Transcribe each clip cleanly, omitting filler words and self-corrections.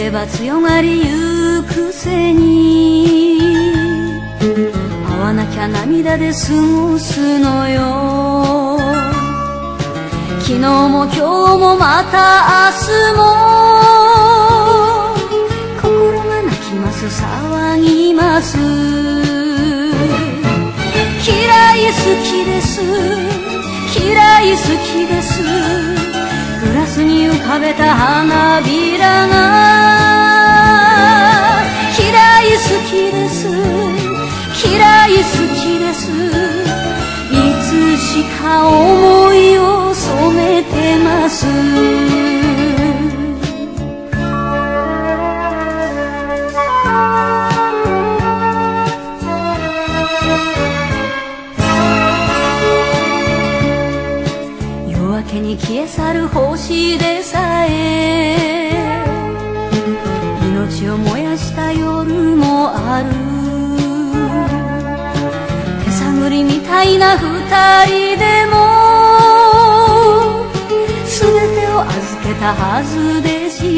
れば強がりゆくせに会わなきゃ涙で過ごすのよ。昨日も今日もまた明日も心が泣きます騒ぎます。嫌い好きです嫌い好きです。グラスに浮かべた花びらが嫌い好きです嫌い好きです。いつしか思いを染めてます。夜明けに消え去る星でさえ命を燃やした夜もある。手探りみたいな二人でも全てを預けたはずでした。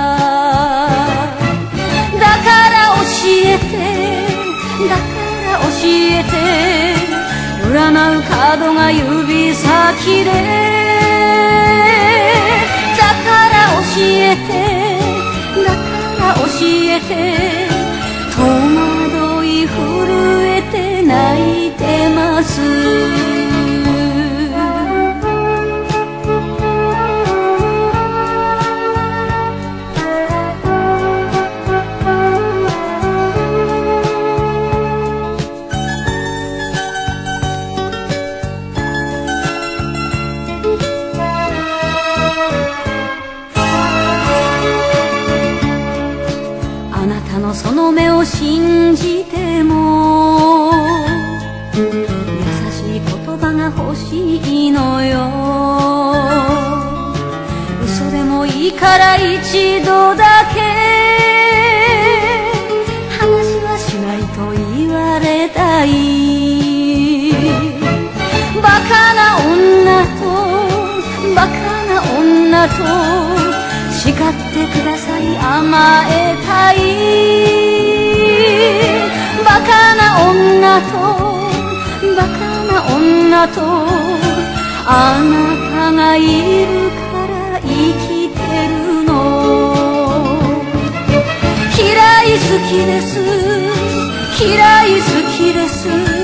だから教えてだから教えて占うカードが指先で。だから教えてだから教えて戸惑い震えて泣いてます。あなたのその目を信じても優しい言葉が欲しいのよ。嘘でもいいから一度だけ話はしないと言われたい。バカな女とバカな女と叱ってください甘えたい。バカな女とバカな女とあなたがいるから生きてるの。嫌い好きです嫌い好きです。